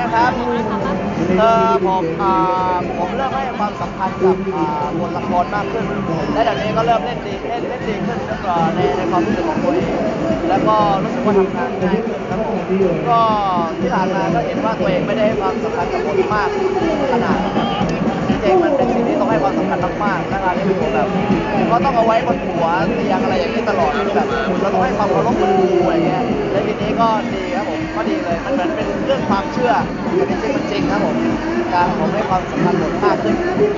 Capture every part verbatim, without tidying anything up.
นะครับเออผมอ่าผมเริ่มให้ความสำคัญกับบทละครมากขึ้นและจากนี้ก็เริ่มเล่นดีเล่นเล่นดีขึ้นแล้วก็ในในความรู้สึกของตัวเองแล้วก็รู้สึกว่าทำงานง่ายขึ้นครับผมก็ที่ผ่านมาก็เห็นว่าตัวเองไม่ได้ให้ความสำคัญกับบทมากขนาดจริงๆมันเป็นสิ่งที่ต้องให้ความสำคัญมากๆและงานนี้เป็นแบบก็ต้องเอาไว้บนหัวเตียงอะไรอย่างนี้ตลอดแบบเราต้องให้ความเคารพบนครูอะไรเงี้ยและทีนี้ก็ดีครับผมก็ดีเลยมันเหมือนเป็นเรื่องความเชื่อแต่จริงๆมันจริงครับผมการผมให้ความสำคัญบทมากขึ้น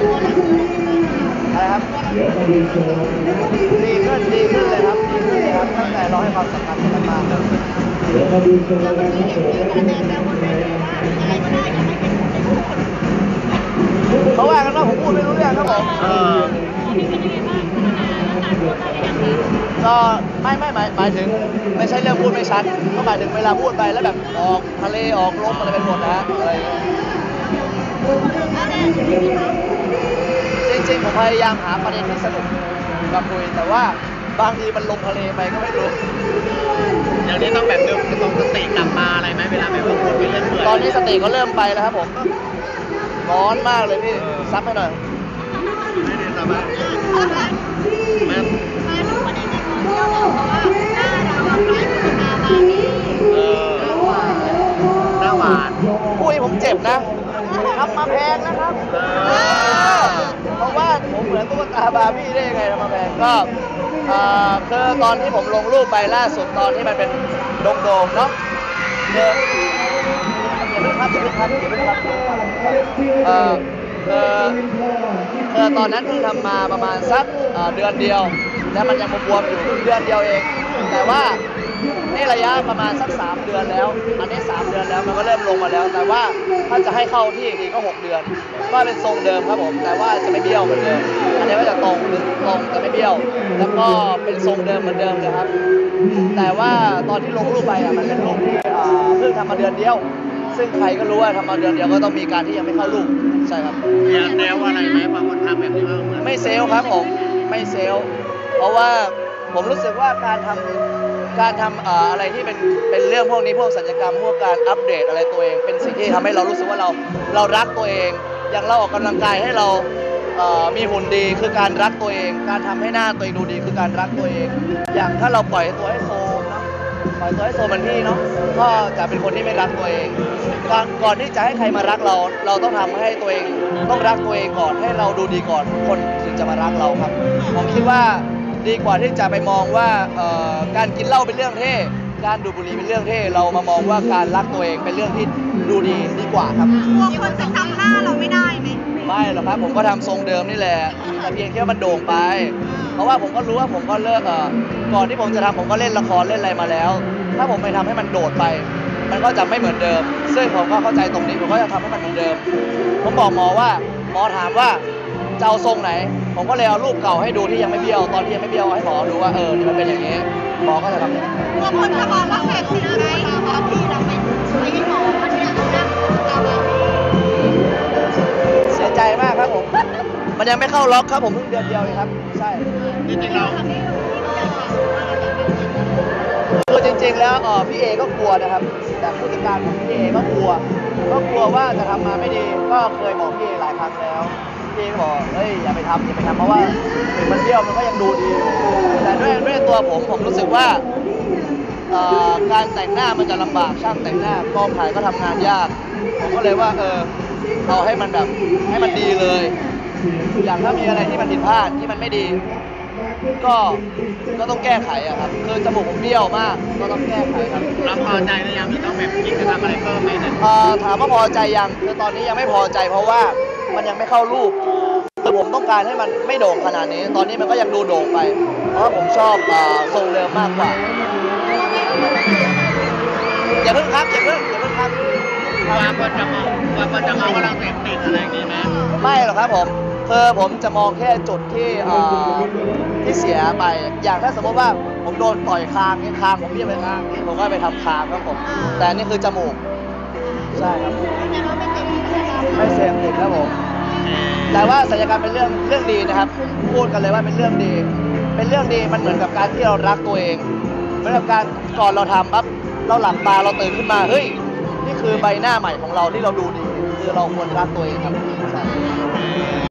อะไรครับดีขึ้นดีขึ้นเลยครับดีขึ้นเลยครับตั้งแต่เราให้ความสำคัญกับมันมากแล้วก็มีเห็นที่คะแนนแล้วคนนั้นอะไรก็ได้ยังไม่เป็นเขาว่ากันว่าผมพูดไม่รู้เรื่องครับผมก็ไม่ไม่หมายหมายถึงไม่ใช่เรื่องพูดไม่ชัดก็หมายถึงเวลาพูดไปแล้วแบบออกทะเลออกลมอะไรเป็นหมดนะอะไรจริงๆผมพยายามหาประเด็นที่สนุกมาคุยแต่ว่าบางทีมันลงทะเลไปก็ไม่รู้อย่างนี้ต้องแบบดึงต้องสติกลับมาอะไรไหมเวลาแบบพูดไปเรื่อยๆตอนนี้สติก็เริ่มไปแล้วครับผมร้อนมากเลยพี่ซับให้หน่อยไม่ได้สบายแม่มาดูประเด็นในโซเชียลเนี่ยเพราะว่าหน้าเราอะคล้ายคุณตาบาร์บี้เออหน้าหวานอุ้ยผมเจ็บนะทำมาแพงนะครับเพราะว่าผมเหมือนตุ๊กตาบาร์บี้ได้ยังไงทำมาแพงก็คือตอนที่ผมลงรูปไปล่าสุดตอนที่มันเป็นโด่งๆเนาะเดิมอย่าเพิ่งพับอย่าเพิ่งพับอย่าเพิ่งพับเออคือคือตอนนั้นเพิ่งทำมาประมาณสักเดือนเดียวแล้วมันยังบวมอยู่เดือนเดียวเองแต่ว่านี่ระยะประมาณสักสามเดือนแล้วอันนี้สามเดือนแล้วมันก็เริ่มลงมาแล้วแต่ว่าถ้าจะให้เข้าที่อีกก็หกเดือนก็เป็นทรงเดิมครับผมแต่ว่าจะไม่เบี้ยวเหมือนเดิมอันนี้ก็จะตรงตรงจะไม่เบี้ยวแล้วก็เป็นทรงเดิมเหมือนเดิมเลยครับแต่ว่าตอนที่ลงรูปไปอ่ะมันเป็นรูปที่เพิ่งทำมาเดือนเดียวซึ่งใครก็รู้ว่าทำมาเดือนเดียวก็ต้องมีการที่ยังไม่เข้ารูปใช่ครับเรียนแนวอะไรไหมบางคนทำแบบนี้ว่าเหมือนไม่เซลครับผมไม่เซลเพราะว่าผมรู้สึกว่าการทำการทำอะไรที่เป็นเป็นเรื่องพวกนี้พวกศัลยกรรมพวกการอัปเดตอะไรตัวเองเป็นสิ่งที่ทำให้เรารู้สึกว่าเราเรารักตัวเองอย่างเราออกกำลังกายให้เรามีหุ่นดีคือการรักตัวเองการทำให้หน้าตัวเองดูดีคือการรักตัวเองอย่างถ้าเราปล่อยตัวให้โซมนะปล่อยตัวให้โซมมันที่เนาะก็จะเป็นคนที่ไม่รักตัวเองก่อนที่จะให้ใครมารักเราเราต้องทำให้ตัวเองต้องรักตัวเองก่อนให้เราดูดีก่อนคนถึงจะมารักเราครับผมคิดว่าดีกว่าที่จะไปมองว่าการกินเหล้าเป็นเรื่องเท่การดูดบุหรี่เป็นเรื่องเท่เรามามองว่าการรักตัวเองเป็นเรื่องที่ดูดีดีกว่าครับมีคนจะจำหน้าเราไม่ได้ไหมไม่หรอกครับผมก็ทำทรงเดิมนี่แหละแต่เพียงแค่มันโด่งไปเพราะว่าผมก็รู้ว่าผมก็เลิกก่อนที่ผมจะทำผมก็เล่นละครเล่นอะไรมาแล้วถ้าผมไปทำให้มันโดดไปมันก็จะไม่เหมือนเดิมซึ่งผมก็เข้าใจตรงนี้ผมก็จะทำให้มันเหมือนเดิมผมบอกหมอว่าหมอถามว่าจะเอาทรงไหนผมก็เลยเอารูปเก่าให้ดูที่ยังไม่เบี้ยวตอนที่ยังไม่เบี้ยวให้หมอดูว่าเออนี่มันเป็นอย่างนี้หมอก็จะทำอย่างนี้บางคนจะบอกว่าแบบนี้ไงตาพี่เราไม่ไม่ให้หมอเนี่ยเราดังตาบาร์บี้เสียใจมากครับผมมันยังไม่เข้าล็อกครับผมเพิ่งเดือนเดียวเองครับใช่จริงๆเราคือจริงๆแล้วอ๋อพี่เอก็กลัวนะครับแต่ผู้จัดการของพี่เอก็กลัวก็กลัวว่าจะทำมาไม่ดีก็เคยบอกพี่เอหลายครั้งแล้วพี่ก็บอกเฮ้ยอย่าไปทำอย่าไปทำเพราะว่าถึงมันเบี้ยวมันก็ยังดูดีแต่ด้วยด้วยตัวผมผมรู้สึกว่าการแต่งหน้ามันจะลำบากช่างแต่งหน้ากองถ่ายก็ทำงานยากผมก็เลยว่าเออเอาให้มันแบบให้มันดีเลยอย่างถ้ามีอะไรที่มันผิดพลาดที่มันไม่ดีก็ก็ต้องแก้ไขอะครับคือจมูกผมเบี้ยวมากก็ต้องแก้ไขครับเราพอใจหรือยังหรือต้องแบบคิดจะทำอะไรเพิ่มไหมเนี่ยถามว่าพอใจยังคือตอนนี้ยังไม่พอใจเพราะว่ามันยังไม่เข้ารูปคือผมต้องการให้มันไม่โด่งขนาดนี้ตอนนี้มันก็ยังดูโด่งไปเพราะว่าผมชอบทรงเดิมมากกว่าอย่าเพิ่งครับอย่าเพิ่งอย่าเพิ่งครับว่าก็จะมองว่าก็จะมองว่าเราเสพติดอะไรอย่างนี้ไหมไม่หรอกครับผมคือผมจะมองแค่จุดที่ที่เสียไปอย่างถ้าสมมติว่าผมโดนต่อยคางนี่คางผมเบี้ยวไปคางนี่ผมก็ไปทำคางครับผมแต่นี่คือจมูกใช่ครับไม่เสพติดครับผมแต่ว่าศัลยกรรมเป็นเรื่องเรื่องดีนะครับพูดกันเลยว่าเป็นเรื่องดีเป็นเรื่องดีมันเหมือนกับการที่เรารักตัวเองเหมือนกับการก่อนเราทำปั๊บเราหลับตาเราตื่นขึ้นมาเฮ้ยนี่นี่คือใบหน้าใหม่ของเราที่เราดูดีคือเราควรรักตัวเองครับใช่